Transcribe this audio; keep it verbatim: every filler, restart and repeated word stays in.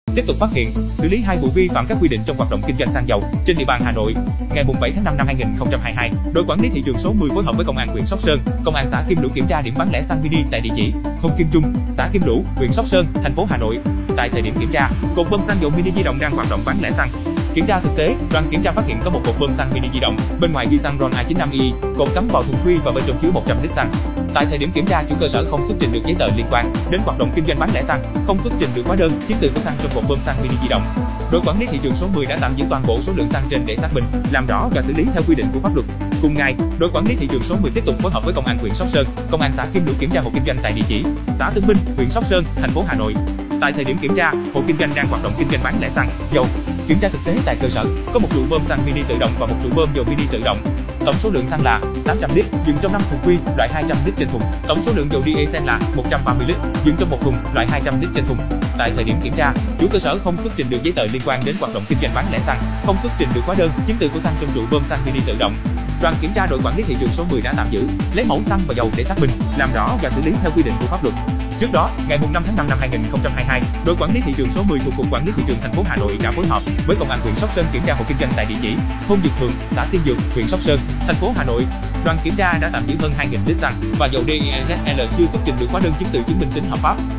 tiếp tục phát hiện, xử lý hai vụ vi phạm các quy định trong hoạt động kinh doanh xăng dầu trên địa bàn Hà Nội. Ngày bảy tháng năm năm hai nghìn không trăm hai mươi hai, đội quản lý thị trường số mười phối hợp với công an huyện Sóc Sơn, công an xã Kim Lũ kiểm tra điểm bán lẻ xăng mini tại địa chỉ thôn Kim Trung, xã Kim Lũ, huyện Sóc Sơn, thành phố Hà Nội. Tại thời điểm kiểm tra, cột bơm xăng dầu mini di động đang hoạt động bán lẻ xăng. Kiểm tra thực tế, đoàn kiểm tra phát hiện có một cột bơm xăng mini di động, bên ngoài ghi xăng RON A chín mươi lăm i, cột cắm vào thùng phi và bên trong chứa một trăm lít xăng. Tại thời điểm kiểm tra, chủ cơ sở không xuất trình được giấy tờ liên quan đến hoạt động kinh doanh bán lẻ xăng, không xuất trình được hóa đơn, chứng từ của xăng trong cột bơm xăng mini di động. Đội quản lý thị trường số mười đã tạm giữ toàn bộ số lượng xăng trên để xác minh, làm rõ và xử lý theo quy định của pháp luật. Cùng ngày, đội quản lý thị trường số mười tiếp tục phối hợp với công an huyện Sóc Sơn, công an xã Kim Lũ kiểm tra hộ kinh doanh tại địa chỉ xã Tân Minh, huyện Sóc Sơn, thành phố Hà Nội. Tại thời điểm kiểm tra, hộ kinh doanh đang hoạt động kinh doanh bán lẻ xăng dầu. Kiểm tra thực tế tại cơ sở, có một trụ bơm xăng mini tự động và một trụ bơm dầu mini tự động. Tổng số lượng xăng là tám trăm lít, đựng trong năm thùng phi, loại hai trăm lít trên thùng. Tổng số lượng dầu diesel là một trăm ba mươi lít, đựng trong một thùng, loại hai trăm lít trên thùng. Tại thời điểm kiểm tra, chủ cơ sở không xuất trình được giấy tờ liên quan đến hoạt động kinh doanh bán lẻ xăng, không xuất trình được hóa đơn, chứng từ của xăng trong trụ bơm xăng mini tự động. Đoàn kiểm tra đội quản lý thị trường số mười đã tạm giữ, lấy mẫu xăng và dầu để xác minh, làm rõ và xử lý theo quy định của pháp luật. Trước đó, ngày năm tháng năm năm hai nghìn không trăm hai mươi hai, đội quản lý thị trường số mười thuộc cục quản lý thị trường thành phố Hà Nội đã phối hợp với công an huyện Sóc Sơn kiểm tra hộ kinh doanh tại địa chỉ thôn Dược Thượng, xã Tiên Dược, huyện Sóc Sơn, thành phố Hà Nội. Đoàn kiểm tra đã tạm giữ hơn hai nghìn lít xăng và dầu diesel chưa xuất trình được hóa đơn chứng từ chứng minh tính hợp pháp.